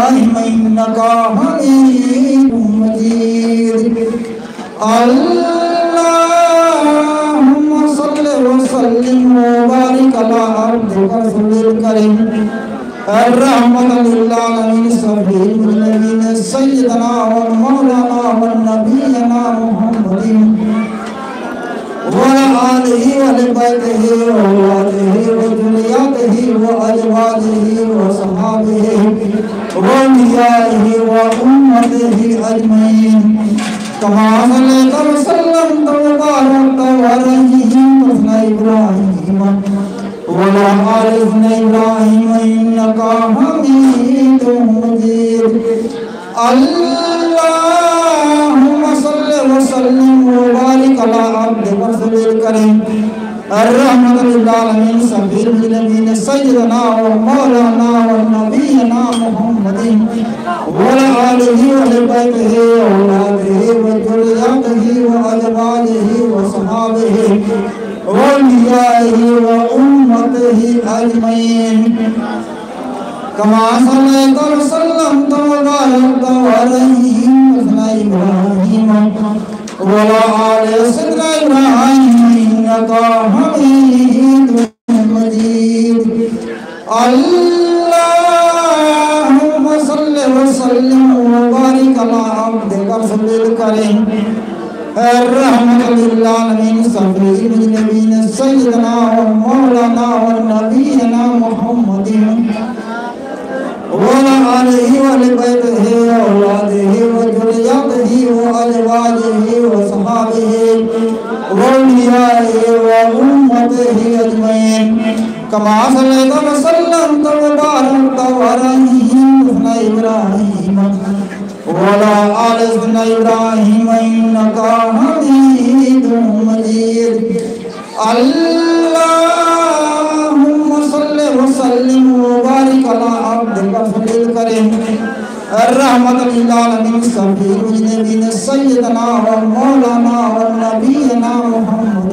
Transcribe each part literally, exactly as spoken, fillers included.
إبراهيم إنك حميد مجيد اللهم صل وسلم وبارك على عبدك ورسولك الكريم الرحمة للعالمين سبيل الذين سيدنا ومولانا ونبينا محمد وعلى آله وبيته وأولاده وذرياته وأزواجه وصحابه وأوليائه وأمته أجمعين كما صليت وسلمت وباركت عليهم وعلى إبراهيم وعلى آل إبراهيم إنك حميد مجيد اللهم صل وسلم وبارك على عبدك ورسولك الكريم الرحمة للعالمين سبيل الذين سيدنا ومولانا ونبينا محمد وعلى آله وبيته وأولاده وذرياته وأزواجه وصحابه وأوليائه وأمته أجمعين كما صليت وسلمت وباركت عليهم وعلى إبراهيم وعلى آل سيدنا إبراهيم إنك حميد مجيد اللهم صل وسلم وبارك على عبدك ورسولك الكريم الرحمة للعالمين سبيل النبيين سيدنا ومولانا ونبينا محمد وعلى آله وبيته وأولاده وذرياته وأزواجه وصحابه وأوليائه وأمته أجمعين كما صليت وسلمت وباركت عليهم وعلى إبراهيم وعلى آل إبراهيم إنك حميد مجيد اللهم صل وسلم وبارك على عبدك ورسولك الكريم الرحمة للعالمين سبيل الذين سيدنا ومولانا ونبينا محمد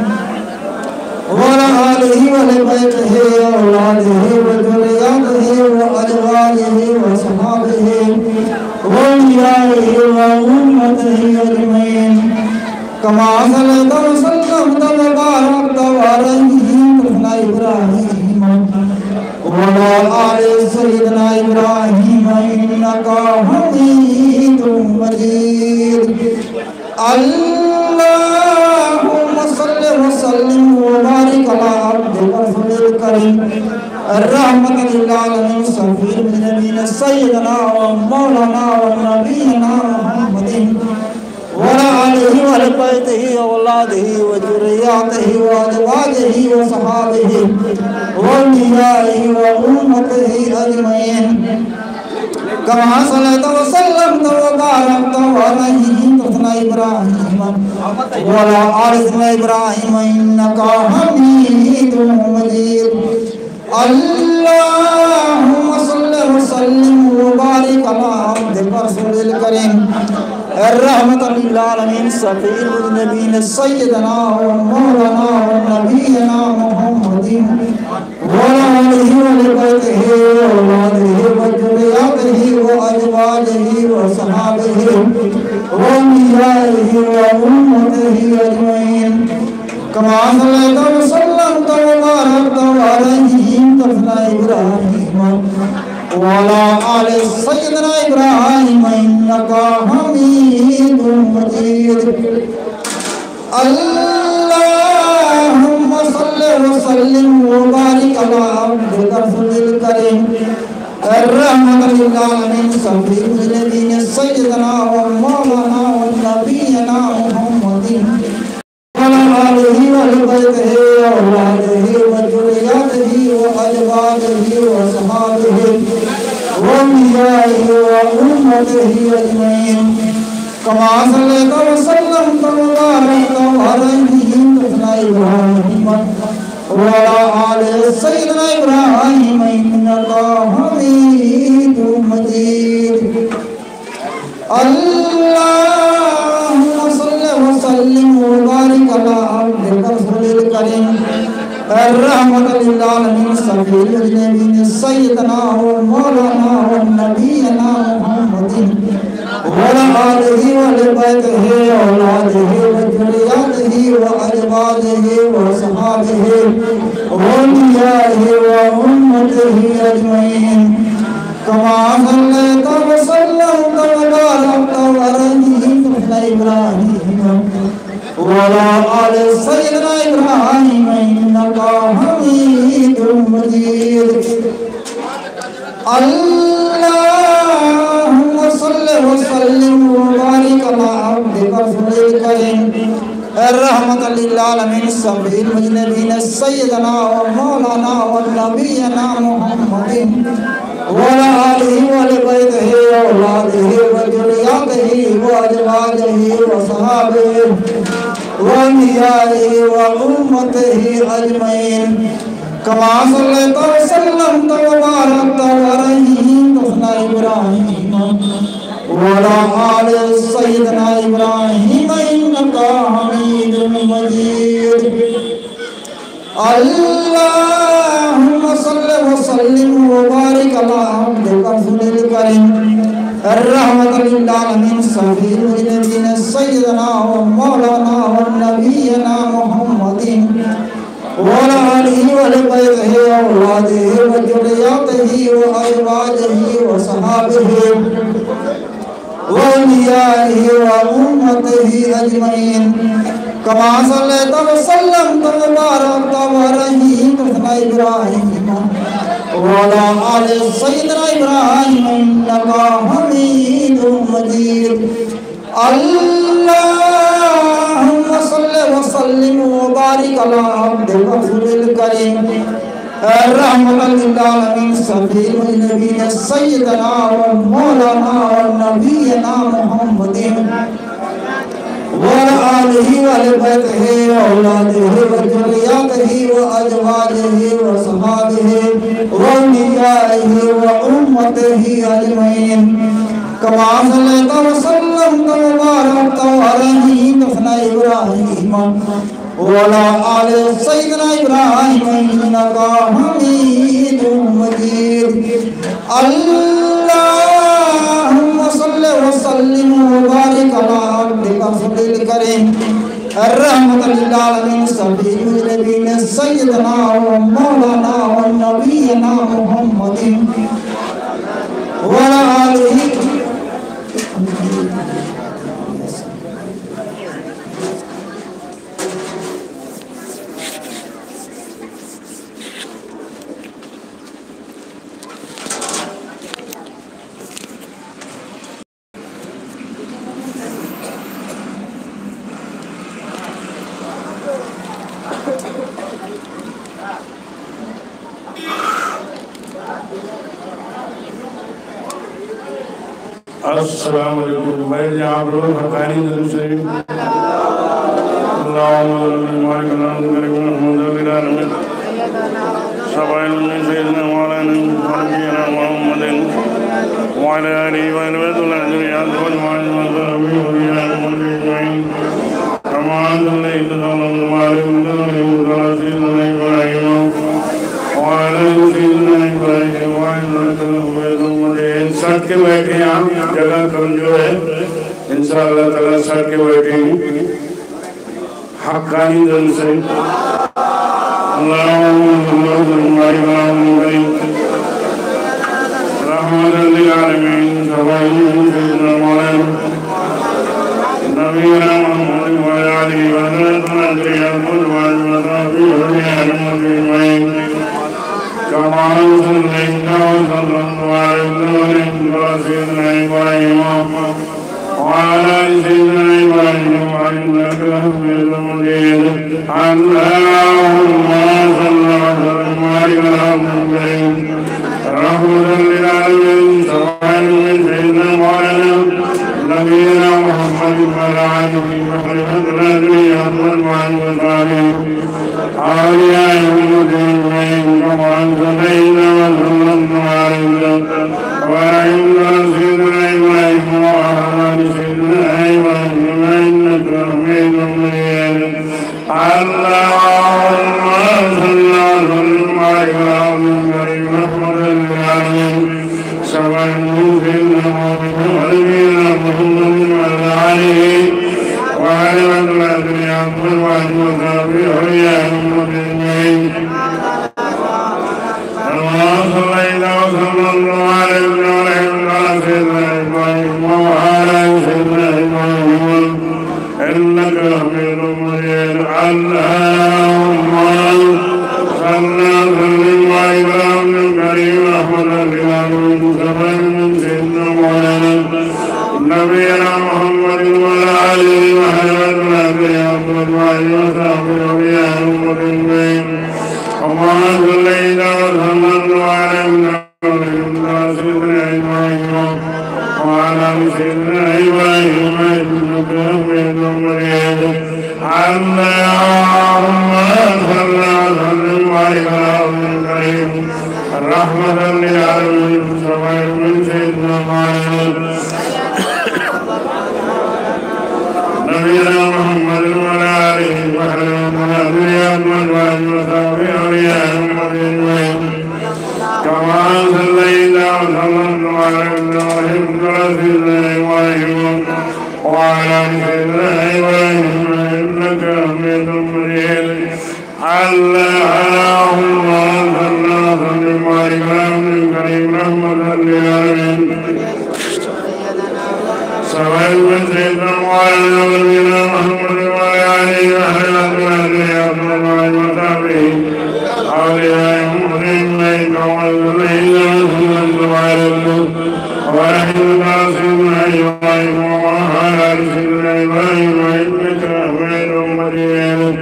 وعلى آله وبيته وأولاده وذرياته وأزواجه وصحابه وأوليائه وأمته أجمعين كما صليت وسلمت وباركت عليهم وعلى إبراهيم وعلى آل سيدنا إبراهيم إنك حميد مجيد اللهم صل وسلم وبارك على عبدك ورسولك الكريم الرحمة للعالمين سبيل النبيين سيدنا ومولانا ونبينا محمد وعلى آله وبيته وأولاده وذرياته وأزواجه وصحابه وأوليائه وأمته أجمعين كما صليت وسلمت وباركت عليهم وعلى إبراهيم وعلى آل إبراهيم إنك حميد مجيد اللهم صل وسلم وبارك على عبدك ورسولك الكريم الرحمة للعالمين سبيل النبيين سيدنا ومولانا ونبينا محمد وعلى آله وبيته وأولاده وذرياته وأزواجه وصحابه وأوليائه وأمته أجمعين كما صليت وسلمت وباركت عليهم وعلى إبراهيم وعلى آل سيدنا إبراهيم إنك حميد مجيد اللهم صل وسلم وبارك على عبدك ورسولك الكريم الرحمة للعالمين سبيل الذين سيدنا ومولانا ونبينا محمد وعلى آله وبيته وأولاده وذرياته وأزواجه وصحابه وأوليائه وأمته أجمعين كما صليت وسلمت وباركت عليهم وعلى إبراهيم وعلى آل سيدنا إبراهيم إنك حميد مجيد اللهم صل وسلم وبارك على عبدك ورسولك الكريم الرحمة للعالمين سبيل النبيين سيدنا ومولانا والنبي نبينا محمد وعلى آله وبيته وأولاده وذرياته وأزواجه وصحابه وأوليائه وأمته أجمعين كما صليت وسلمت وباركت وأنعمت على إبراهيم وعلى آل سيدنا إبراهيم إنك حميد مجيد اللهم صل وسلم وبارك على عبدك ورسولك الكريم الرحمة للعالمين السبيل المجنبين سيدنا ومولانا ونبينا محمد وعلى آله وبيته وأولاده وذرياته وأزواجه وصحابه وأوليائه وأمته أجمعين كما صليت وسلمت وباركت وأنعمت على إبراهيم وعلى آل سيدنا إبراهيم إنك حميد مجيد اللهم صل وسلم وبارك على عبدك ورسولك الكريم الرحمة للعالمين السبيل المجنبين سيدنا ومولانا ونبينا محمد وعلى آله وبيته وأولاده وذرياته وأزواجه وصحابه وأوليائه وأمته أجمعين كما صليت وسلمت وباركت وأنعمت على إبراهيم وعلى آل سيدنا إبراهيم إنك حميد مجيد اللهم صل وسلم وبارك على عبدك ورسولك الكريم الرحمة للعالمين السبيل المجنبين سيدنا ومولانا ونبينا محمد وعلى آله وبيته وأولاده وذرياته وأزواجه وصحابه وأوليائه وأمته أجمعين كما صليت وسلمت وباركت وأنعمت على إبراهيم وعلى آل سيدنا إبراهيم إنك حميد مجيد اللهم صل وسلم وبارك على عبدك ورسولك الكريم الرحمة للعالمين السبيل المجنبين سيدنا ومولانا ونبينا محمد وعلى آله السلام علیکم بھائی جہاں پر حقانی ذریعہ سے اللہم علیکم وعلیکم الحمد للہ رمضان سبائل من سیدنا مولانا فرقینا محمد وعلى آله وعلى الذريات والمعز والذربي والرياء والرجعين كما صليت على المعلم على سيدنا إبراهيم وعلى سيدنا إبراهيم وعلى الذريات ساتھ کے بیٹھے ہیں آپ جگہ کم جو ہے انشاءاللہ تعالیٰ ساتھ کے بیٹھے ہیں حقانی دل سے اللہم صلی اللہ علیہ وسلم رحمت للعالمین سبحانہ سیدنا مولانا نبینا محمد وعلى آله وعلى الذريات والمعز والذربي والرياء والرجعين كما صلينا وسلمت وباركت على سيدنا إبراهيم وعلى سيدنا إبراهيم إنك حميد مجيد اللهم صل وسلم وبارك على محمد رحمة للعالمين سبحانه من سيدنا مولانا نبينا محمد وعلى آله وصحبه الذريات والمعز والذربي آليائه المجيد كما صلينا وسلمت وباركت وعلى سيدنا إبراهيم وعلى سيدنا إبراهيم إنك حميد مجيد اللهم صل وسلم وبارك على محمد رحمة للعالمين سبحانه سيدنا محمد محمد وعلى آله وعلى الدنيا والوعد والتوفيق وإياهم أجمعين. اللهم صل وسلم على سيدنا إبراهيم وعلى سيدنا إبراهيم إنك حميد مجيد. اللهم صل وسلم وإكرام الكريم رحمة للعالمين من سيدنا مولانا نبينا محمد وعلى آله وصحبه وصحبه وإياهم أجمعين. اللهم صل وسلم على سيدنا إبراهيم وعلى سيدنا إبراهيم إنك حميد مجيد. اللهم صل وسلم وإكرام الكريم رحمة للعالمين من سيدنا مولانا نبينا محمد وعلى آله وصحبه وإياهم أجمعين. كما صليت وسلمت على إبراهيم وعلى سيدنا إبراهيم وعلى سيدنا إبراهيم إنك حميد مجيد. اللهم صل وسلم وإكرام الكريم رحمة للعالمين سواء من سيدنا مولانا نبينا محمد وعلى آله وصحبه أولياء المؤمنين والذين صلوا على النبي ورحمة سيدنا إبراهيم وعلى سيدنا إبراهيم إنك حميد مجيد.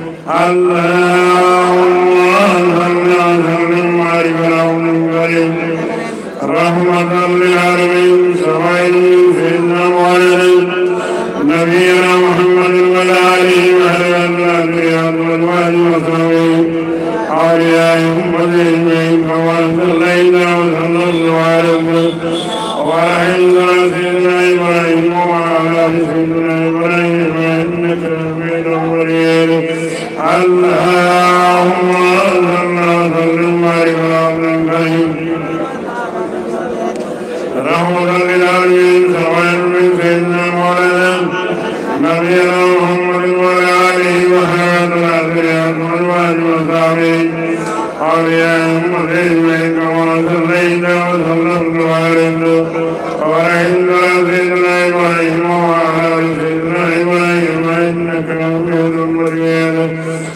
اللهم صل وسلم وبارك على رحمة للعالمين سواء من سيدنا مولانا نبينا محمد وعلى آله وصحبه أولياء المؤمنين وصلينا وسلمنا على ورحمنا سيدنا إبراهيم وعلى سيدنا إبراهيم إنك حميد مجيد. اللهم صل وسلم وبارك على رحمة للعالمين سواء من سيدنا مولانا نبينا محمد وعلى آله وصحبه أولياء المؤمنين كما صليت وسلمت على ورحمة سيدنا إبراهيم وعلى سيدنا إبراهيم إنك حميد مجيد.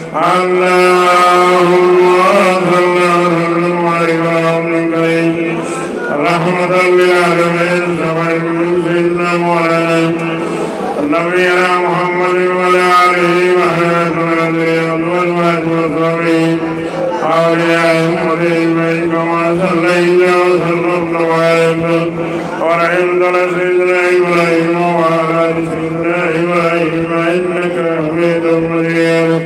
اللهم صل وسلم وبارك على رحمة للعالمين سواء من سيدنا مولانا نبينا محمد وعلى آله وصحبه أولياء المؤمنين كما صليت وسلمت على ورحمة سيدنا إبراهيم وعلى سيدنا إبراهيم إنك حميد مجيد.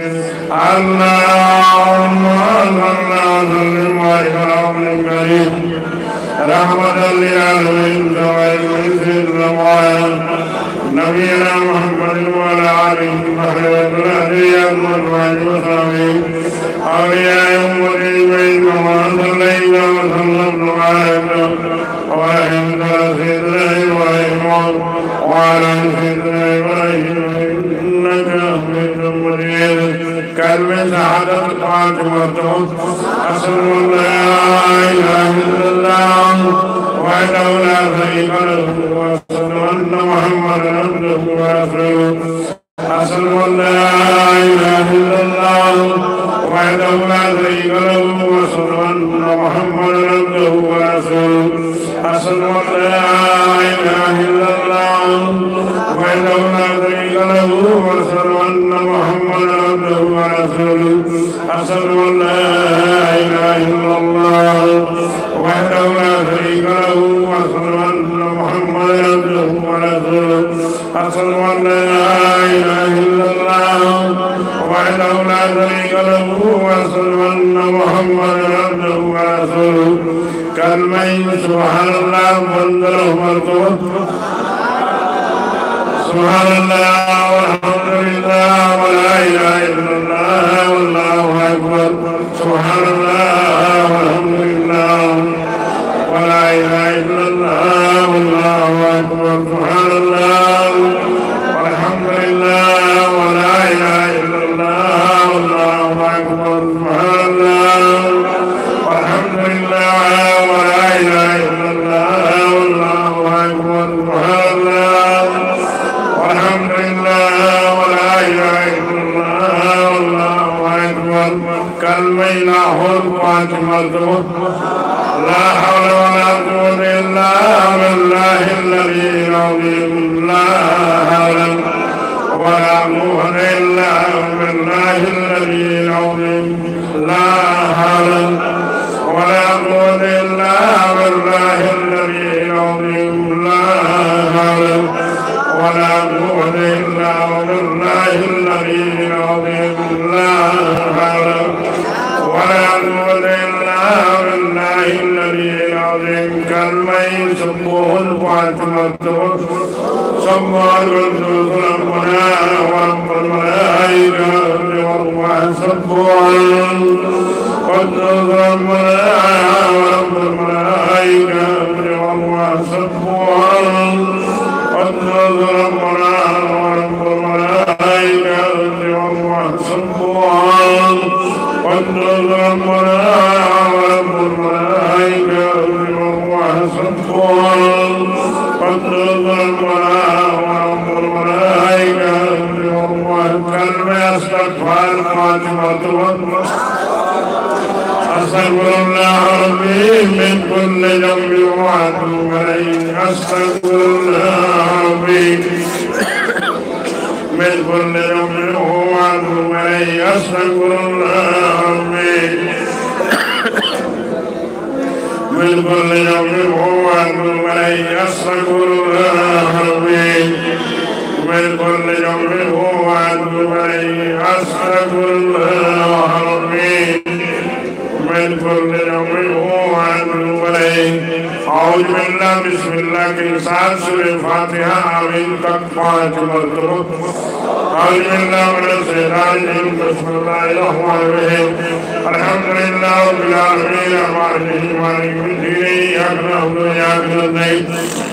اللهم صل وسلم وبارك على الكريم رحمة للعالمين سواء من سيدنا مولانا نبينا محمد وعلى آله وصحبه أولياء المؤمنين كما صليت وسلمت على ورحمة سيدنا إبراهيم وعلى سيدنا إبراهيم إنك حميد مجيد. كلمة سعادة الخاتمة أشهد أن لا إله إلا الله وحده لا شريك له وأشهد أن محمدا عبده ورسوله. أشهد أن لا إله إلا الله وحده لا شريك له وأشهد أن محمدا عبده ورسوله. أشهد أن لا إله إلا الله وحده لا شريك له وأشهد أن محمدا عبده ورسوله. أشهد أن لا إله إلا الله وحده لا شريك له وأشهد أن محمدا عبده ورسوله. أشهد أن لا إله إلا الله وحده لا شريك له وأشهد أن محمدا عبده ورسوله. كلمة سبحان الله وانزله مرتبط سبحان الله والحمد لله ولا إله إلا الله والله أكبر. سبحان الله والحمد لله ولا إله إلا الله الله أكبر سبحان الله والحمد لله ولا إله إلا الله والله أكبر سبحان الله والحمد لله ولا إله إلا الله والله أكبر سبحان الله والحمد لله ولا إله إلا الله والله أكبر كلمة حرمة لا حول ولا قوة إلا بالله الذي العظيم لا حول ولا قوة إلا بالله الذي العظيم لا حول ولا قوة إلا بالله الذي العظيم لا حول ولا قوة إلا بالله الذي العظيم لا حول ولا قوة إلا بالله الذي العظيم كلمة سبوه الفاتحة سبوه القدوس ربنا ورب الملائكة والروح سبوه القدوس ربنا ورب الملائكة والروح سبوه القدوس ربنا ورب الملائكة والروح سبوه القدوس ربنا ورب الملائكة والروح سبوه القدوس ربنا ورب الملائكة والروح كلمة أستغفر الفاتحة أستغفر الله ربي من كل ذنب وأتوب إليه أستغفر الله ربي من كل ذنب وأتوب إليه أستغفر الله ربي من كل ذنب وأتوب إليه أستغفر الله ربي من كل ذنب وأتوب إليه أستغفر الله ربي من كل ذنب وأتوب إليه أعوذ بالله بسم الله كنسان سورة الفاتحة آمين تكفات مرتبط أعوذ بالله من الشيطان الرجيم بسم الله الرحمن الرحيم الحمد لله رب العالمين الرحمن الرحيم مالك يوم الدين إياك نعبد وإياك نستعين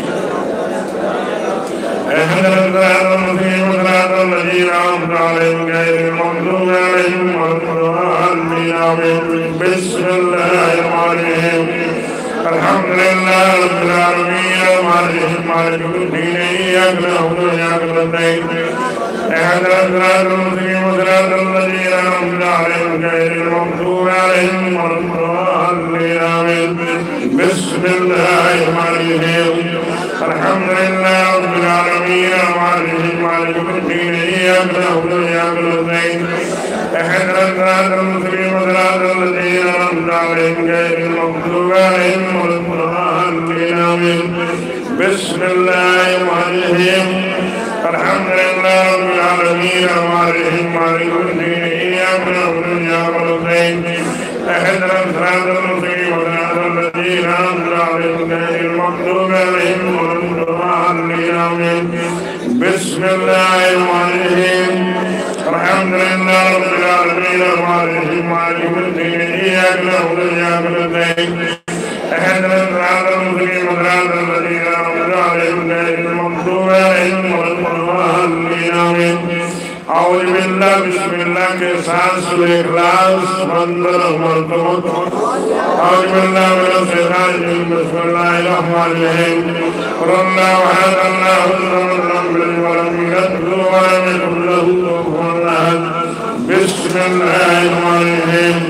اهدنا الصراط المستقيم صراط الذين أنعمت عليهم غير المغضوب عليهم ولا الضالين آمين بسم الله الرحمن الرحيم الحمد لله رب العالمين الرحمن الرحيم مالك يوم الدين إياك نعبد وإياك نستعين اهدنا الصراط المستقيم صراط الذين أنعمت عليهم غير المغضوب عليهم ولا الضالين آمين بسم الله الرحمن الرحيم الحمد لله رب العالمين الرحمن الرحيم مالك يوم الدين إياك نعبد وإياك نستعين اهدنا الصراط المستقيم صراط الذين أنعمت عليهم غير المغضوب عليهم ولا الضالين آمين بسم الله الرحمن الرحيم الحمد لله رب العالمين الرحمن الرحيم مالك يوم الدين إياك نعبد وإياك نستعين اهدنا الصراط المستقيم صراط الذين أنعمت عليهم غير المغضوب عليهم ولا الضالين آمين بسم الله الرحمن الرحيم الحمد لله رب العالمين الرحمن الرحيم مالك يوم الدين إياك نعبد وإياك نستعين اهدنا الصراط المستقيم صراط الذين أنعمت عليهم غير المغضوب عليهم ولا الضالين آمين أعوذ بالله بسم الله كنسان سورة الإخلاص منظر مرتبط أعوذ بالله من الشيطان الرجيم بسم الله الرحمن الرحيم قل الله أحد الله الصمد لم يلد ولم يولد ولم يكن له كفوا أحد بسم الله الرحمن الرحيم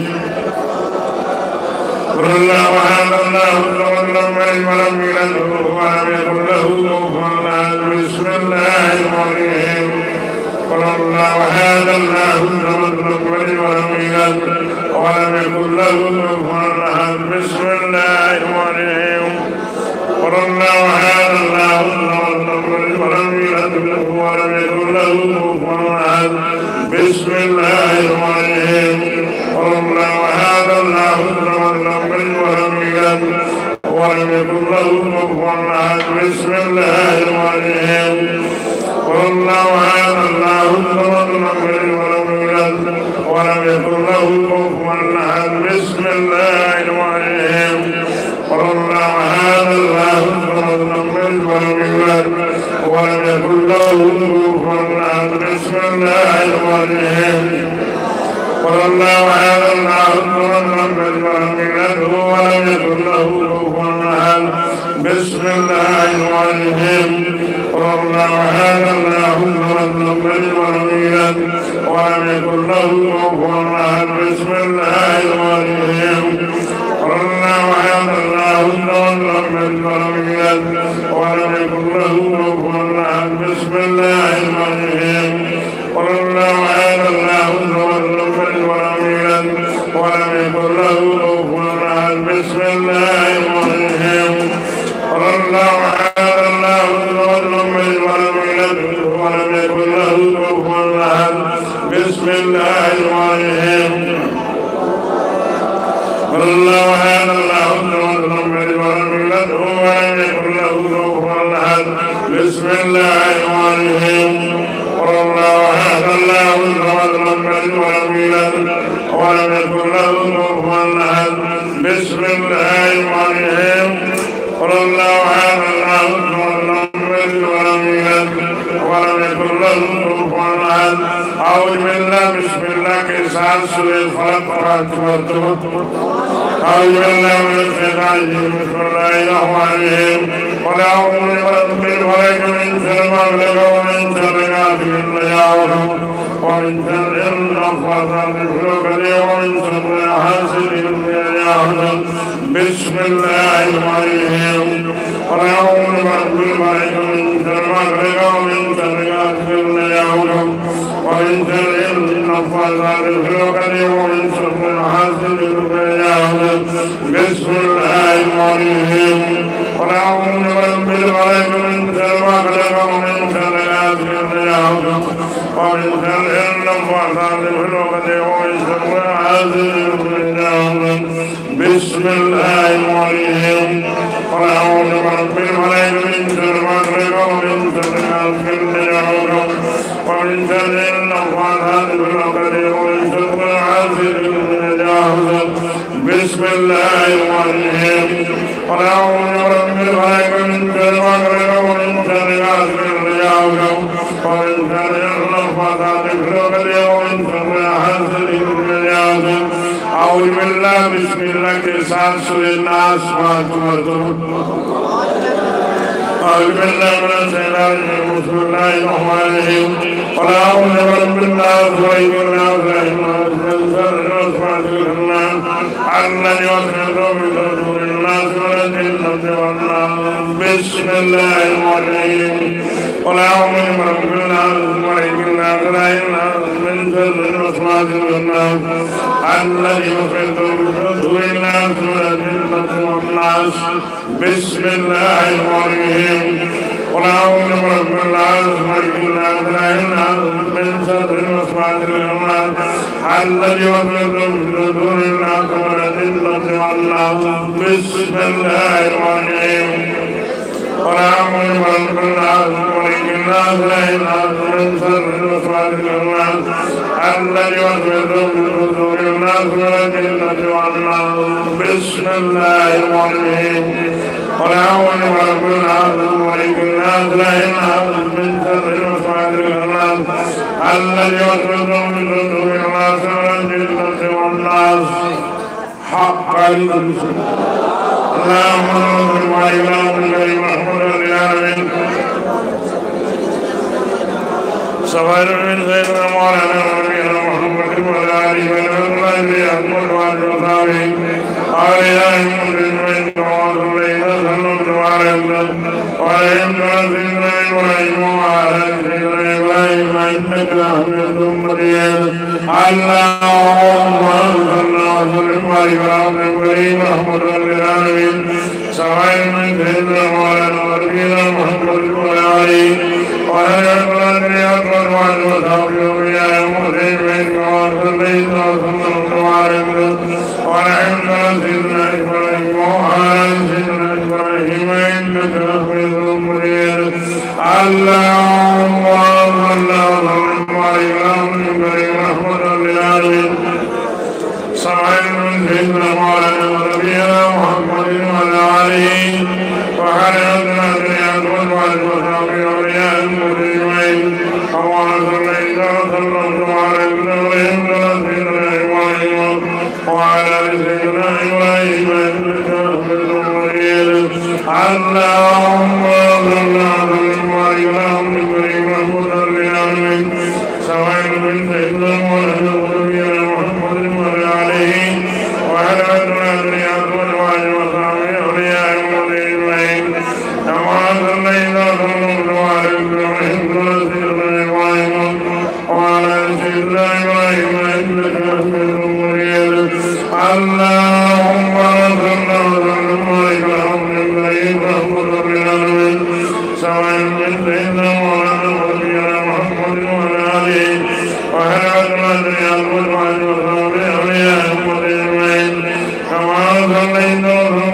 قل الله أحد الله الصمد لم يلد ولم يولد ولم يكن له كفوا أحد بسم الله الرحمن الرحيم قل الله أحد الله الصمد لم يلد ولم يولد ولم يكن له كفوا أحد بسم الله الرحمن الرحيم قل الله أحد الله الصمد لم يلد ولم يولد ولم يكن له كفوا أحد بسم الله الرحمن الرحيم قل الله أحد الله الصمد لم يلد ولم يولد ولم يكن له كفوا أحد بسم الله الرحمن الرحيم قل الله أحد الله الصمد لم يلد ولم يولد ولم يكن له كفوا أحد بسم الله الرحمن الرحيم قل الله أحد الله الصمد لم يلد بسم الله الرحمن الرحيم قل الله أحد الله الصمد لم يلد ولم يولد ولم يكن له كفوا أحد بسم الله الرحمن الرحيم قل الله أحد الله الصمد لم يلد ولم يولد ولم يكن له كفوا أحد بسم الله الرحمن الرحيم قل الله أحد الله الصمد لم يلد ولم يولد ولم يكن له كفوا أحد بسم الله الرحمن الرحيم قل الله أحد الله الصمد لم يلد ولم يولد ولم يكن له كفوا أحد بسم الله الرحمن الرحيم قل الله أحد الله الصمد لم يلد ولم يولد ولم يكن له كفوا أحد بسم الله الرحمن الرحيم قل الله أحد الله الصمد لم يلد ولم يولد ولم يكن له كفوا أحد بسم الله الرحمن الرحيم قل الله أحد الله الصمد لم يلد ولم يولد ولم يكن له كفوا أحد أعوذ بالله بسم الله كيسان سورة الفلق أعوذ بالله من الشيطان الرجيم بسم الله الرحمن الرحيم قل أعوذ برب الفلق من شر ما خلق ومن شر غاسق إذا وقب ومن شر النفاثات في العقد ومن شر حاسد إذا حسد بسم الله الرحمن الرحيم قل أعوذ برب الفلق من شر ما خلق ومن شر غاسق إذا وقب ومن شر النفاثات في العقد ومن شر حاسد إذا حسد بسم الله الرحمن الرحيم قل أعوذ برب الفلق من شر ما خلق ومن شر غاسق إذا وقب ومن شر النفاثات في العقد ومن شر حاسد إذا حسد بسم الله الرحمن الرحيم قل أعوذ برب الفلق من شر ما خلق ومن شر غاسق إذا وقب ومن شر النفاثات في العقد ومن شر حاسد إذا حسد بسم الله الرحمن الرحيم قل أعوذ برب الفلق من شر ما خلق ومن شر غاسق إذا وقب ومن شر النفاثات في العقد ومن شر حاسد إذا حسد أعوذ بالله بسم الله كيسان سورة الناس أعوذ بالله من الشيطان الرجيم بسم الله الرحمن الرحيم قل أعوذ برب الناس ملك الناس إله الناس الذي يوسوس في صدور الناس من الجنة والناس بسم الله الرحمن الرحيم قل أعوذ برب الناس ملك الناس إله الناس من شر الوسواس الخناس الذي يوسوس في صدور الناس من الجنة والناس بسم الله الرحمن الرحيم قل أعوذ برب الناس ملك الناس إله الناس من شر الوسواس الخناس الذي يوسوس في صدور الناس من الجنة والناس بسم الله الرحمن الرحيم قل أعوذ برب الناس ملك الناس إله الناس من شر الوسواس الخناس الذي يوسوس في صدور الناس من الجنة والناس بسم الله الرحمن الرحيم قل أعوذ برب الناس ملك الناس إله الناس من شر الوسواس الخناس الذي يوسوس في صدور الناس من الجنة والناس حق اللهم صل وسلم وبارك محمد العالمين صبر من سيدنا مولانا ونبينا محمد وعلى آله وصحبه وسلم على من وصلينا صلى على وعلى سيدنا إبراهيم وعلى سيدنا إبراهيم إنك حميد مجيد اللهم صل وسلم وبارك على محمد العالمين صبر من سيدنا مولانا ونبينا محمد وعلى آله وعلى أكبر وعلى وصحبه ويا مسلمين وصليت وسلمت على وعلى سيدنا إبراهيم وعلى سيدنا إبراهيم إنك حميد مجيد اللهم صل وسلم وبارك على محمد العالمين صبر من سيدنا مولانا ونبينا محمد وعلى آله وعلى أكبر وعلى وصحبه ويا مسلمين اللهم صل وسلم على إبراهيم وعلى سيدنا إبراهيم إنك حميد مجيد اللهم اللهم صل على محمد وعلى آله سواء من سيدنا ونبينا محمد وعلى آله وعلى ذريته وأزواجه وصحبه أولياء المؤمنين كما صلينا على إبراهيم وعلى سيدنا إبراهيم إنك حميد مجيد اللهم صل وسلم وبارك على محمد وعلى آله سواء من سيدنا ونبينا محمد وعلى آله وعلى ذريته وأزواجه وصحبه أولياء المؤمنين كما صلينا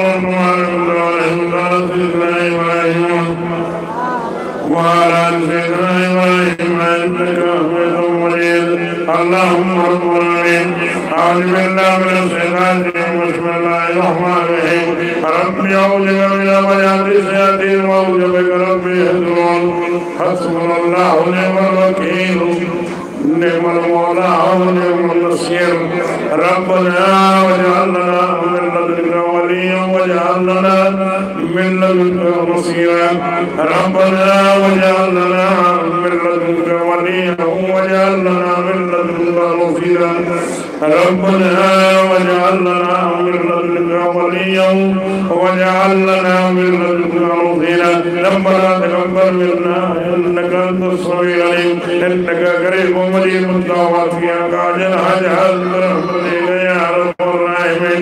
وعلى سيدنا إبراهيم إنك حميد مجيد اللهم رب العالمين أعوذ بالله من الشيطان الرجيم بسم الله الرحمن الرحيم رب أعوذ بك من همزات الشياطين وأعوذ بك رب يحضرون حسبنا الله ونعم الوكيل نعم المولى ونعم النصير ربنا واجعلنا من لدنك وليا واجعلنا من لدنك نصيرا ربنا واجعلنا من لدنك وليا واجعلنا من لدنك نصيرا ربنا واجعلنا من لدنك وليا واجعلنا من لدنك نصيرا ربنا تقبل منا انك انت السميع العليم انك قريب مجيب الدعوات يا قادر حاجات برحمتك يا رب الراحمين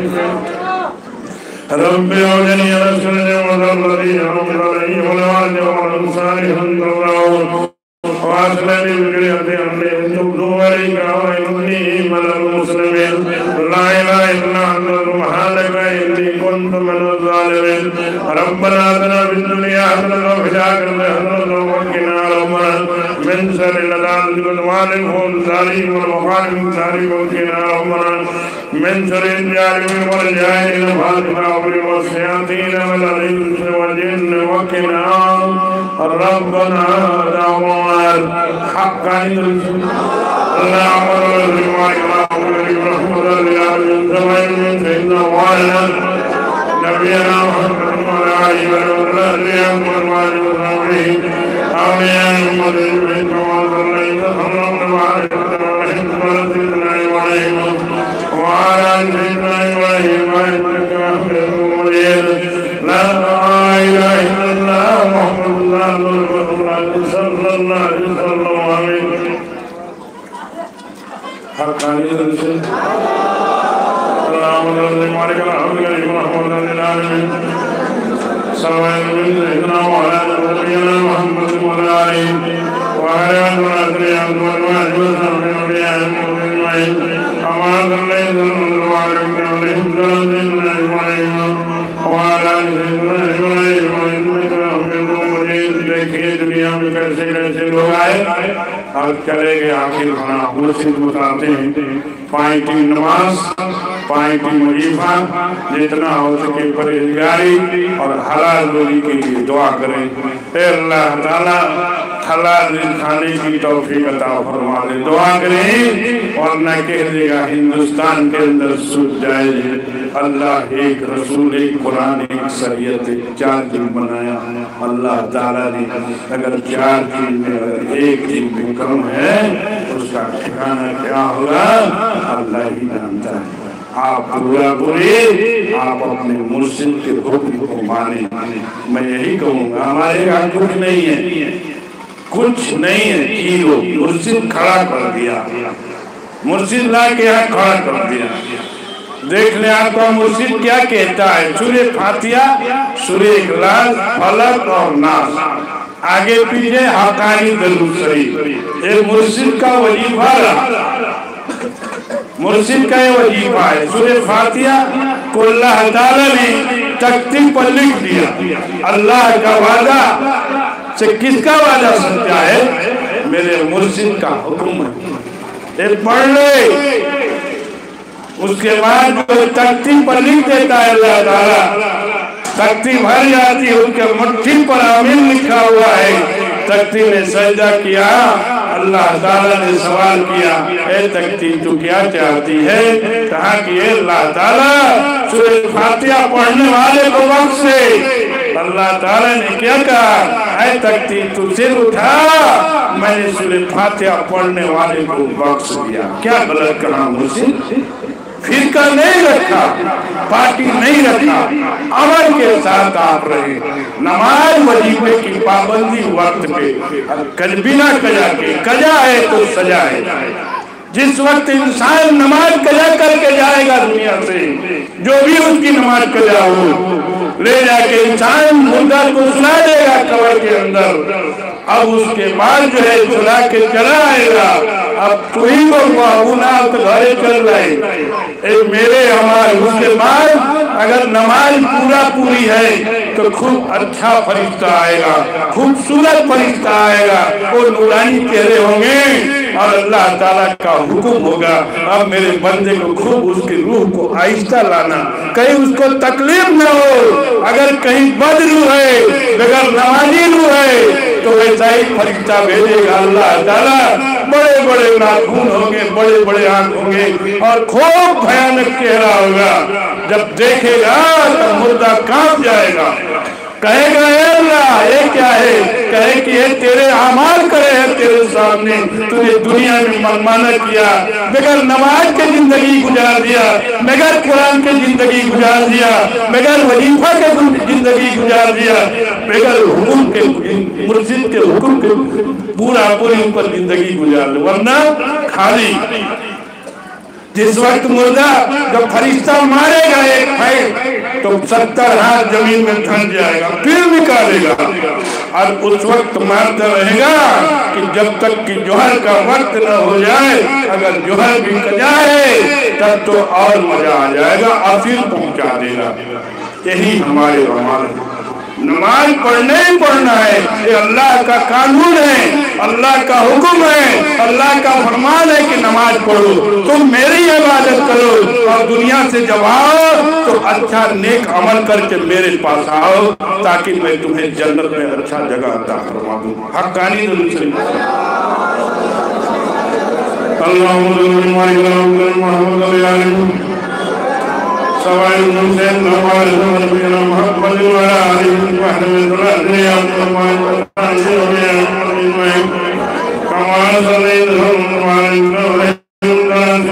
رب أوزعني على السنة والذي أنعمت عليه والوالد والولد صالحا ترضاه وأصلح لي بذريتي أمري تبدو عليك وإني من المسلمين لا إله إلا أنت سبحانك إني كنت من الظالمين ربنا آتنا في الدنيا حسنة وفي الآخرة حسنة وقنا عذاب من شر الأذى والظالم والظالم والمخالف الظالم وقنا عذاب من شر الجاهلين والجاهلين والكافرين والشياطين والإنس والجن وقنا ربنا دعونا حقا لا أمر بالمعروف سيدنا وعلى نبينا محمد وعلى آله وصحبه أولياء المؤمنين كما صليت اللهم بارك على سيدنا إبراهيم وعلى سيدنا إبراهيم إنك حميد مجيد لا إله إلا الله محمد رسول الله صلى الله عليه وسلم حقاني الرسول اللهم صل وبارك على عبدك محمد العالمين سواء من سيدنا وعلى نبينا محمد وعلى آله وعلى ذريته وأزواجه وصحبه أولياء المؤمنين كما صليت وبارك عليهم سيدنا إبراهيم وعلى سيدنا إبراهيم إنك حميد مجيد دیکھیے دنیا میں کیسے کیسے لوگ آئے اور چلے گئے آخر کھانا مرشد بتاتے ہیں پائیں کی نماز پائیں کی وظیفہ جتنا ہو سکے پرہیزگاری اور حلال روزی کے لیے دعا کریں اے اللہ تعالیٰ حلال رزق کھانے کی توفیق عطا فرما دے دعا کریں اور نہ کہہ دے گا ہندوستان کے اندر سود جائز ہے اللہ ایک رسول ایک قرآن ایک شریعت چار دن بنایا اللہ تعالیٰ نے اگر چار دن میں ایک دن میں کم ہے اس کا ٹھکانہ کیا ہوگا اللہ ہی جانتا ہے آپ پورا پوری آپ اپنے مرشد کے حکم کو مانیں میں یہی کہوں گا ہمارے یہاں کچھ نہیں ہے کچھ نہیں ہے چیزوں مرشد کھڑا کر دیا مرشد لا کے یہاں کھڑا کر دیا دیکھ لیں آپ کا مرشد کیا کہتا ہے سورہ فاتحہ سورہ اخلاص فلق اور ناس آگے پیچھے حقانی درود شریف یہ مرشد کا وظیفہ رہا مرشد کا یہ وظیفہ ہے سورہ فاتحہ کو اللہ تعالیٰ نے تختی پر لکھ دیا اللہ کا وعدہ سے کس کا وعدہ سچا ہے میرے مرشد کا حکم ہے یہ پڑھ لے اس کے بعد جو تختی پر لکھ دیتا ہے اللہ تعالیٰ تختی بھر جاتی ہے اس کے مٹھی پر آمین لکھا ہوا ہے تختی نے سجدہ کیا اللہ تعالیٰ نے سوال کیا اے تختی تو کیا چاہتی ہے کہا کہ اے اللہ تعالیٰ سورہ فاتحہ پڑھنے والے کو وقت سے اللہ تعالیٰ نے کیا کہا اے تختی تو سر اٹھا میں نے سورہ فاتحہ پڑھنے والے کو بخش دیا کیا غلط کہا مجھے فرقہ نہیں رکھا پارٹی نہیں رکھا عمل کے ساتھ آپ رہے نماز وظیفے کی پابندی وقت پہ بنا قضا کے قضا ہے تو سزا ہے جس وقت انسان نماز قضا کر کے جائے گا دنیا سے جو بھی اس کی نماز قضا ہو لے جا کے انسان مردہ کو سلا دے گا قبر کے اندر اب اس کے بعد جو ہے سلا کے چلا آئے گا اب تو ہی کو گناہ تو گھرے چل رہے اے میرے ہمارے اس کے بعد اگر نماز پورا پوری ہے تو خوب اچھا فرشتہ آئے گا خوبصورت فرشتہ آئے گا وہ نورانی چہرے ہوں گے اور اللہ تعالیٰ کا حکم ہوگا اب میرے بندے کو خوب اس کی روح کو آہستہ لانا کہیں اس کو تکلیف نہ ہو اگر کہیں بد روح ہے بغیر نمازی روح ہے تو ایسا ہی فرشتہ بھیجے گا اللہ تعالیٰ بڑے بڑے ناخون ہوں گے بڑے بڑے آنکھ ہوں گے اور خوب بھیانک چہرہ ہوگا جب دیکھے گا تو مردہ کانپ جائے گا کہے گا اے اللہ یہ کیا ہے کہے کہ یہ تیرے اعمال کرے ہیں تیرے سامنے تو نے دنیا میں منمانا کیا بغیر نماز کے زندگی گزار دیا بغیر قرآن کے زندگی گزار دیا بغیر وظیفہ کے زندگی گزار دیا بغیر حکم کے مرشد کے حکم کے پورا پوری اوپر زندگی گزار دیا ورنہ خالی جس وقت مردہ جب فرشتہ مارے گا ایک ہے تو ستر ہاتھ زمین میں تھن جائے گا پھر نکالے گا اور اس وقت مارتا رہے گا کہ جب تک کہ جوہر کا وقت نہ ہو جائے اگر جوہر بھی کجائے تب تو اور مزہ آ جائے گا اور پھر پہنچا دے گا یہی ہمارے اعمال نماز پڑھنے ہی پڑھنا ہے یہ اللہ کا قانون ہے اللہ کا حکم ہے اللہ کا فرمان ہے کہ نماز پڑھو تم میری عبادت کرو اور دنیا سے جب آؤ تو اچھا نیک عمل کر کے میرے پاس آؤ تاکہ میں تمہیں جنت میں اچھا جگہ عطا فرما دوں حقانی دل اللہم سوائے المسلم نوال نبینا محمد وعلا علیہ وحمد رضیان ومعن ومعن کمال صلیت ہم وعن وعن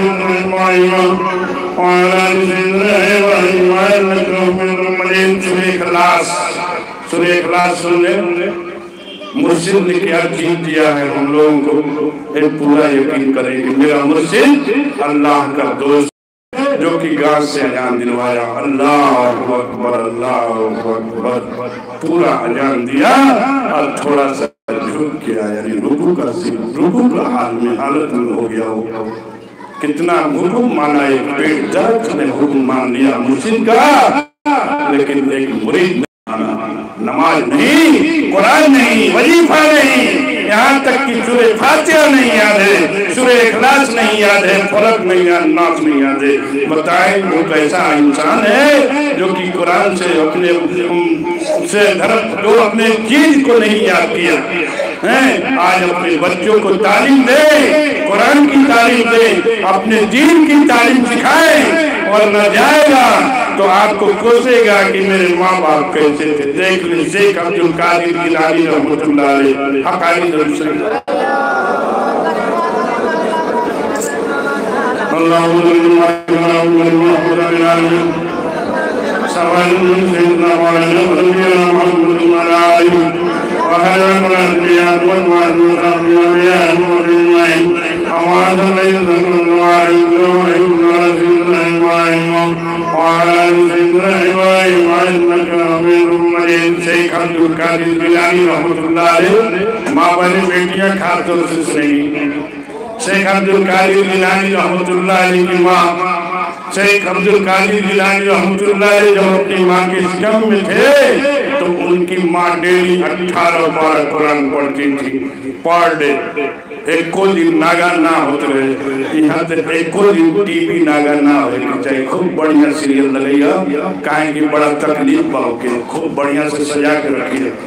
وعلا سیدنا وعن وعن وعن ملین سورہ اخلاص سورہ اخلاص سننے مرشد نے کیا چیز دیا ہے ہم لوگوں کو ایک پورا یقین کریں کہ میرا مرشد اللہ کا دوست جو کی گاز سے اجان دلوایا اللہ اکبر اللہ اکبر پورا اجان دیا اور تھوڑا سا جھک کیا یعنی رکوع کا رکوع کا حال میں حالت میں ہو گیا ہو کتنا حکم مانا ایک پیٹ درد نے حکم مان لیا مرشد کا لیکن ایک مرید نہیں مانا نماز نہیں قرآن نہیں وظیفہ نہیں یہاں تک کہ سورہ فاتحہ نہیں یاد ہے سورہ اخلاص نہیں یاد ہے فلق نہیں یاد ناس نہیں یاد ہے بتائیں وہ کیسا انسان ہے جو کہ قرآن سے اپنے سے جو اپنے چیز کو نہیں یاد کیا آج اپنے بچوں کو تعلیم دے قرآن کی تعلیم دے اپنے دین کی تعلیم سکھائے اور نہ جائے گا تو آپ کو کوسے گا کہ میرے ماں باپ کیسے تھے دیکھ لیں شیخ عبدالقادر جیلانی رحمۃ اللہ علیہ حقانی درسل اللہم صلی اللہ علیہ وسلم سوال سیدنا مولانا رضینا محمد علیہ وحیٰ الانبیاء والمعلومات والانبیاء والمعلومات أعوذ بالله وعلى سيدنا إبراهيم إنك حميد مجيد شیخ عبدالقادر جیلانی رحمۃ اللہ علیہ ماں بہنیں بیٹیاں کھاتوں سے سنیں شیخ عبدالقادر جیلانی رحمۃ اللہ علیہ کی ماں شیخ عبدالقادر جیلانی رحمۃ اللہ علیہ جب اپنی ماں کے شکم میں تھے تو ان کی ماں ڈیلی اٹھارہ بارہ قرآن پڑھتی تھی پر ڈے ایک کو دن ناگا نہ ہوتے رہے یہاں تک ایک کو دن ٹی وی ناگا نہ ہوئے کہ چاہے خوب بڑھیا سیریل لگے گا کہیں کہ بڑا تکلیف باؤ کے خوب بڑھیا سے سجا کے رکھی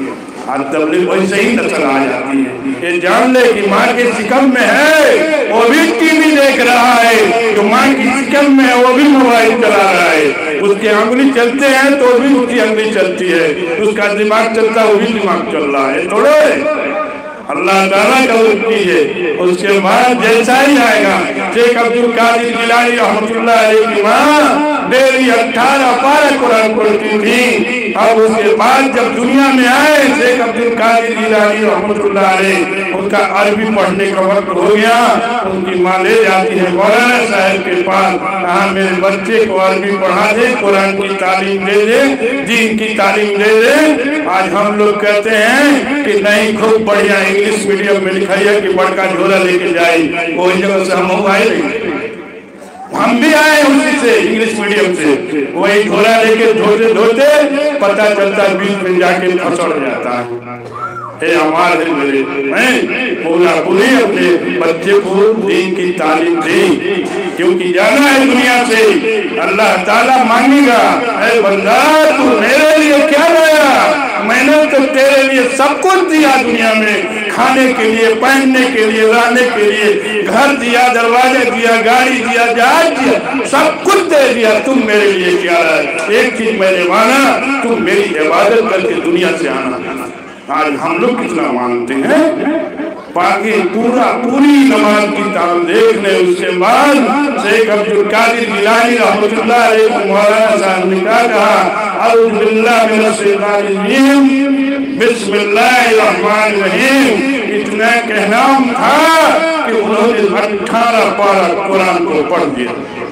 اور تبلیغ ویسے ہی نسل آ جاتی ہے. یہ جان لے کہ ماں کے شکم میں ہے وہ بھی ٹی وی دیکھ رہا ہے، جو ماں کی شکم میں ہے وہ بھی موبائل چلا رہا ہے. اس کے انگلی چلتے ہیں تو بھی اس کی انگلی چلتی ہے، اس کا دماغ چلتا ہے وہ بھی دماغ چل رہا ہے. تھوڑے اللہ تعالیٰ کا حکم کیجئے. اس کے بعد جیسا ہی آئے گا. شیخ عبدالقادر جیلانی رحمت اللہ علیہ کی ماں ڈیلی اٹھارہ پارہ قرآن پڑھتی تھی. اب اس کے بعد جب دنیا میں آئے شیخ عبدالقادر جیلانی رحمت اللہ علیہ، ان کا عربی پڑھنے کا وقت ہو گیا. ان کی ماں لے جاتی ہے مولانا صاحب کے پاس، کہاں میرے بچے کو عربی پڑھا دے، قرآن کی تعلیم دے دے، دین کی تعلیم دے دے. آج ہم لوگ کہتے ہیں کہ نہیں خوب بڑھیا انگلش میڈیم میں لکھائی ہے کہ بڑکا جھولا لے کے جائے. وہی جگہ سے ہم ہو آئے نہیں، ہم بھی آئے اسی سے انگلش میڈیم سے. وہی جھولا لے کے دھوتے دھوتے پتہ چلتا بیچ میں جا کے پھسڑ جاتا ہے. اے ہمارے میرے میں پورا پوری اپنے بچے کو دین کی تعلیم دی، کیونکہ جانا ہے دنیا سے. اللہ تعالیٰ مانگے گا اے بندہ تو میرے لیے کیا لایا؟ میں نے تو تیرے لیے سب کچھ دیا دنیا میں، کھانے کے لیے، پہننے کے لیے، رہنے کے لیے، گھر دیا، دروازے دیا، گاڑی دیا، جہاز دیا، سب کچھ دے دیا. تم میرے لیے کیا لائے؟ ایک چیز میں نے مانا، تم میری عبادت کر کے دنیا سے آنا. آج ہم لوگ کتنا مانتے ہیں؟ باقی پورا پوری نماز کی تعلیم دیکھ لیں. اس کے بعد شیخ عبدالقادر جیلانی رحمت اللہ علیہ مولانا صاحب نے کہا اعوذ باللہ من الشیطان الرجیم بسم اللہ الرحمن الرحیم. اتنا کہنا تھا کہ انہوں نے اٹھارہ پارہ قرآن کو پڑھ دیا.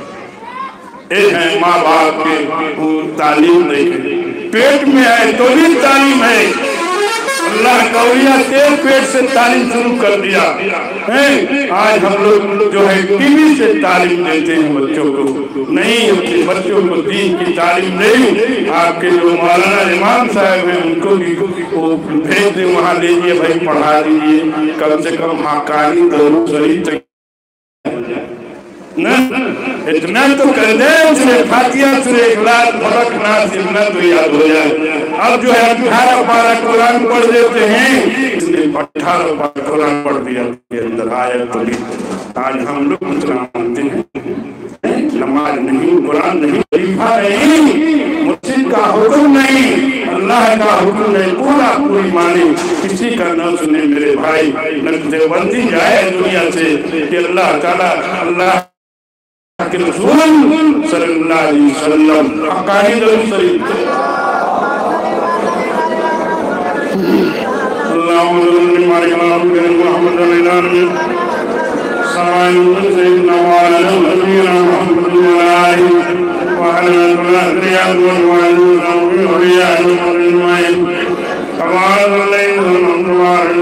اے ہیں ماں باپ کے تعلیم دیکھیں، پیٹ میں ہے تو بھی تعلیم ہے. اللہ کا اولیاء تیرے پیٹ سے تعلیم شروع کر دیا. آج ہم لوگ جو ہے ٹی وی سے تعلیم دیتے ہیں بچوں کو. نہیں، اپنے بچوں کو دین کی تعلیم نہیں. آپ کے جو مولانا امام صاحب ہیں ان کو بھی بھیج دیں وہاں، لیجیے بھائی پڑھا دیجیے. کم سے کم حقانی درود شریف تک اتنا تو کر دیں، سورہ فاتحہ سورہ اخلاص فلق ناس اتنا تو یاد ہو جائے. اب جو ہے اٹھارہ پارہ قرآن پڑھ دیتے ہیں، اس نے اٹھارہ پارہ قرآن پڑھ دیا کے اندر آیت تو بھی. آج ہم لوگ اتنا مانتے ہیں، نماز نہیں، قرآن نہیں، وظیفہ نہیں، مسجد کا حکم نہیں، اللہ کا حکم نہیں، پورا پوری مانے، کسی کا نہ سنے. میرے بھائی نقطہ بندی جائے دنیا سے کہ اللہ تعالیٰ اللہ کہ رسول صلی اللہ علیہ وسلم حقانی درود شریف. اللہم صلی اللہ علیہ محمد علیہ سلام سیدنا وعلا نبینا محمد علیہ وعلا الریاض والوعلا وعلا المعین کمال علیہ وسلم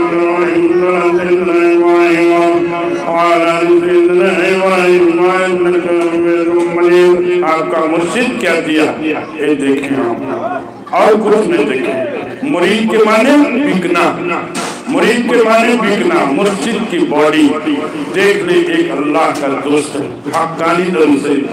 آپ کا مرشد کیا دیا یہ دیکھیں اور کچھ نہیں دیکھیں. مرید کے معنی بکنا، مرید کے معنی بکنا، مرشد کی باڈی دیکھ لیں. ایک اللہ کا دوست حقانی درود سے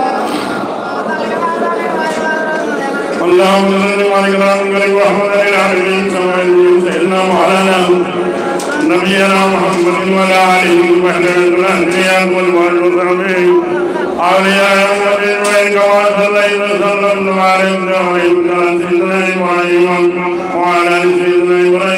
اللہم صلی اللہ علیہ وسلم سیدنا مولانا نبینا محمد وعلی آلہ وصحبہ وسلم اولیاء محمد کما صلی اللہ علیہ وسلم سیدنا ابراہیم وعلی سیدنا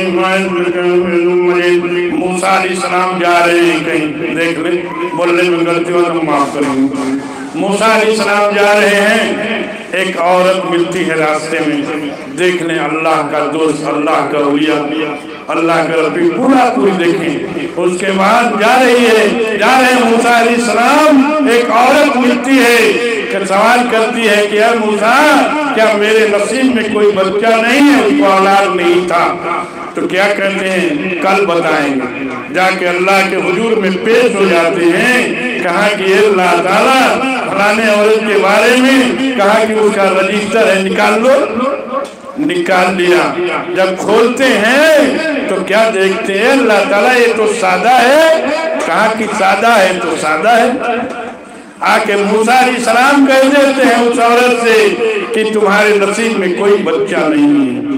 ابراہیم. موسیٰ علیہ السلام جا رہے ہیں کہیں، دیکھ لیں بولنے میں غلطی ہو تو معاف کریں. موسیٰ علیہ السلام جا رہے ہیں، ایک عورت ملتی ہے راستے میں. دیکھ لیں اللہ کا دوست، اللہ کا اولیاء، اللہ کا ربی پورا پوری دیکھیں. اس کے بعد جا رہی ہے، جا رہے ہیں موسیٰ علیہ السلام، ایک عورت ملتی ہے کہ سوال کرتی ہے کہ اے موسیٰ کیا میرے نصیب میں کوئی بچہ نہیں ہے؟ اس کو اولاد نہیں تھا. تو کیا کہتے ہیں کل بتائیں گے. جا کے اللہ کے حضور میں پیش ہو جاتے ہیں، کہا کہ اللہ تعالیٰ فلانے عورت کے بارے میں کہا کہ اس کا رجسٹر ہے، نکال لو. نکال لیا. جب کھولتے ہیں تو کیا دیکھتے ہیں؟ اللہ تعالیٰ یہ تو سادہ ہے. کہا کہ سادہ ہے تو سادہ ہے. آکے موسیٰ علیہ السلام کہہ دیتے ہیں اس عورت سے کہ تمہارے نصیب میں کوئی بچہ نہیں ہے.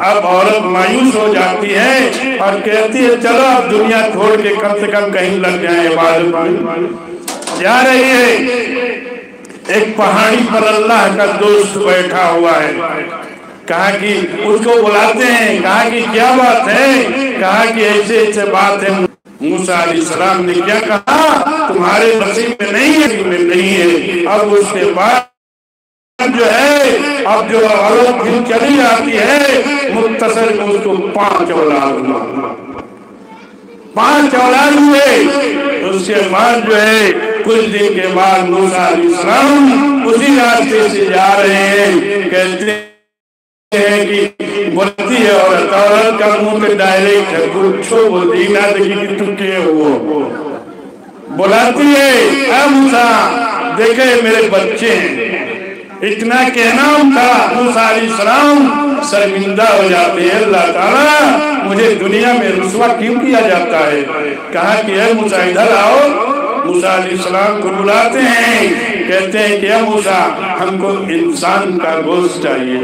اب عورت مایوس ہو جاتی ہے اور کہتی ہے چلو اب دنیا چھوڑ کے کم سے کم کہیں لگ جائیں عبادت میں. جا رہی ہے، ایک پہاڑی پر اللہ کا دوست بیٹھا ہوا ہے. کہا کہ اس کو بلاتے ہیں، کہا کہ کیا بات ہے؟ کہا کہ ایسے ایسے بات ہے. موسیٰ علیہ السلام نے کیا کہا؟ تمہارے نصیب میں نہیں ہے، میں نہیں ہے. اب اس کے بعد جو ہے اب جو عورت بھی چلی آتی ہے مختصر میں اس کو پانچ اولاد ہوئے پانچ اولاد ہوئے اس کے بعد جو ہے کچھ دن کے بعد موسیٰ علیہ السلام اسی راستے سے جا رہے ہیں. کہتے ہیں کہ بولتی ہے عورت عورت کا منہ پہ ڈائریکٹ ہے پوچھو بولتی نہ دیکھی کہ تم کیے ہو. بلاتی ہے اے موسیٰ دیکھے میرے بچے ہیں. اتنا کہنا تھا موسیٰ علیہ السلام شرمندہ ہو جاتے ہیں. اللہ تعالیٰ مجھے دنیا میں رسوا کیوں کیا جاتا ہے؟ کہا کہ اے موسیٰ ادھر آؤ. موسیٰ علیہ السلام کو بلاتے ہیں، کہتے ہیں کہ اے موسیٰ ہم کو انسان کا گوشت چاہیے،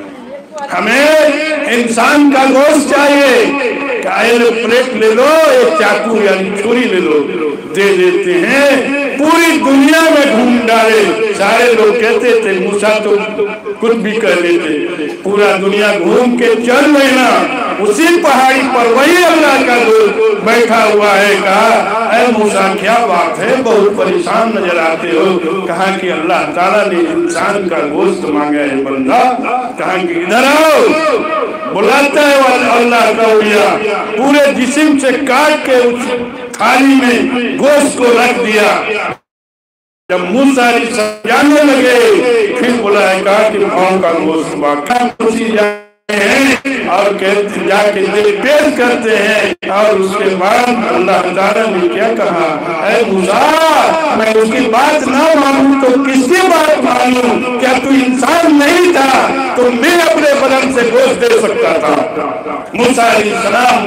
ہمیں انسان کا گوشت چاہیے. کہ پلیٹ لے لو ایک چاقو یعنی چھری لے لو. دے دیتے ہیں. پوری دنیا میں گھوم ڈالے. سارے لوگ کہتے تھے موسیٰ تو کچھ بھی کر لیتے. پورا دنیا گھوم کے چل لینا اسی پہاڑی پر وہی اللہ کا دوست بیٹھا ہوا ہے. کہا اے موسیٰ کیا بات ہے؟ بہت پریشان نظر آتے ہو. کہا کہ اللہ تعالیٰ نے انسان کا گوشت مانگا ہے بندہ. کہا کہ ادھر آؤ. بلاتا ہے اللہ کا اولیاء، پورے جسم سے کاٹ کے اس تھالی میں گوشت کو رکھ دیا. جب موسیٰ علیہ السلام جانے لگے پھر بلایا کہا کہ پاؤں کا گوشت باقی خوشی جاتے ہیں اور کہتے جا کے دل پیش کرتے ہیں. اور اس کے بعد اللہ تعالیٰ نے کیا کہا؟ اے موسیٰ میں اس کی بات نہ مانوں تو کس کی بات مانوں؟ کیا تو انسان نہیں تھا تو میں اپنے بدن سے گوشت دے سکتا تھا؟ موسیٰ علیہ السلام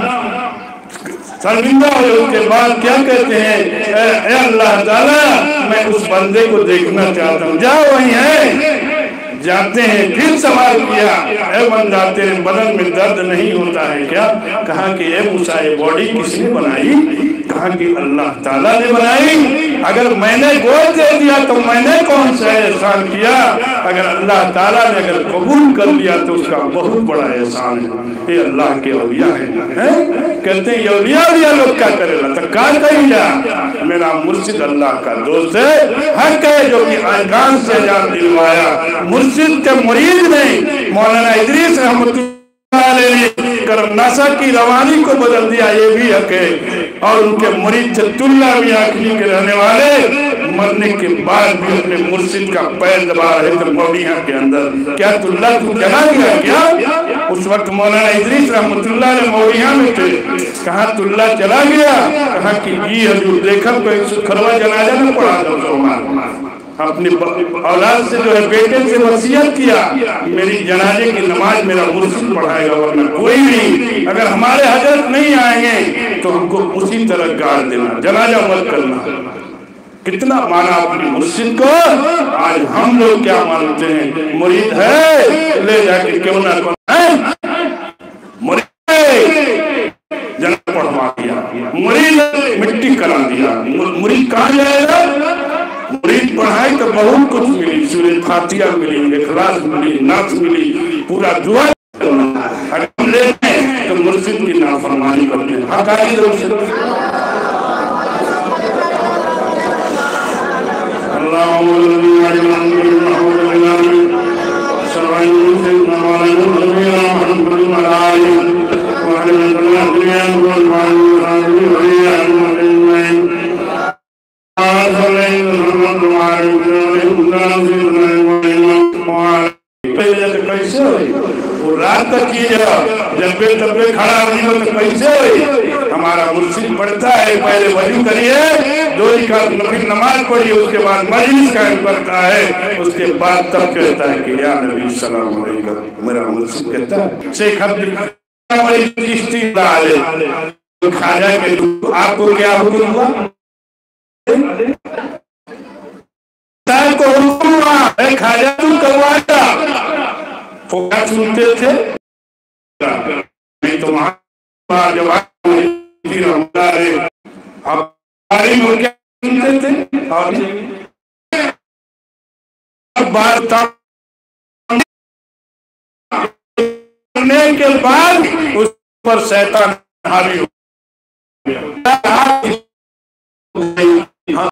شرمندہ ہوئے. اس کے بعد کیا کہتے ہیں؟ اے اللہ تعالیٰ میں اس بندے کو دیکھنا چاہتا ہوں. جاؤ وہیں ہے. جاتے ہیں. پھر سوال کیا اے بندہ تیرے بدن میں درد نہیں ہوتا ہے کیا؟ کہا کہ اے موسیٰ یہ باڈی کس نے بنائی؟ کہا کہ اللہ تعالیٰ نے بنائی. اگر میں نے گوشت دے دیا تو میں نے کون سا احسان کیا؟ اگر اللہ تعالیٰ نے اگر قبول کر لیا تو اس کا بہت بڑا احسان ہے. یہ اللہ کے اولیاء ہیں. کہتے ہیں یہ اولیاء اولیاء لوگ کیا کرے گا؟ تو کہا کہیں جا میرا مرشد اللہ کا دوست ہے، حق ہے جو کہ ارکان سے جان دلوایا. مرشد کے مرید نہیں. مولانا ادریس رحمت اللہ علیہ نے کرم ناسا کی روانی کو بدل دیا، یہ بھی حق ہے. اور ان کے مرید جت اللہ بھی آخری کے رہنے والے مرنے کے بعد بھی اپنے مرشد کا پیر دبا رہے تھے موڑیاں کے اندر. کیا تلہ تو جلا گیا کیا؟ اس وقت مولانا ادریس رحمت اللہ علیہ موڑیاں میں تھے. کہاں تلہ چلا گیا؟ کہا کہ جی حضور دیکھا کوئی کھروا جنازہ نہ پڑا تھا. اپنی اولاد سے جو ہے بیٹے سے وصیت کیا میری جنازے کی نماز میرا مرشد پڑھائے گا ورنہ کوئی نہیں. اگر ہمارے حضرت نہیں آئیں گے تو ہم کو اسی طرح گاڑ دینا، جنازہ مت کرنا. کتنا مانا اپنی مرشد کو. آج ہم لوگ کیا مانتے ہیں؟ مرید ہے لے جا کے کیوں نہ کرنا. مرید جنازہ پڑھوا دیا، مرید مٹی کرا دیا. مرید کہاں جائے گا؟ مرید پڑھائے تو بہت کچھ ملی. سورہ فاتحہ ملی، اخلاص ملی، نعت ملی، پورا دعا. اگر ہم لیتے ہیں تو مرشد کی نافرمانی کرتے ہیں. حقائی درست اللہم الذی عجلن بالمحور بالعلم سرعین سیدنا مولانا نبینا محمد العالم وعلم الدنیا والمعلوم والعلم والعلم کیسے ہوئی وہ رات تک کی جا جب بے تب کھڑا نہیں ہو تو کیسے ہوئی. ہمارا مرشد پڑھتا ہے پہلے وضو کریے، دو رکعت نفل نماز پڑھیے، اس کے بعد مجلس قائم کرتا ہے، اس کے بعد تب کہتا ہے کہ یا نبی السلام علیکم. میرا مرشد کہتا ہے شیخ عبد چشتی خواجہ کے آپ کو کیا حکم ہوا؟ کو حکم ہوا خواجہ تم کروایا. وہ کیا سنتے تھے؟ نہیں تو وہاں جب ہمارے ہماری ملک سنتے تھے اور بار کرنے کے بعد اس پر شیطان حاوی ہو گیا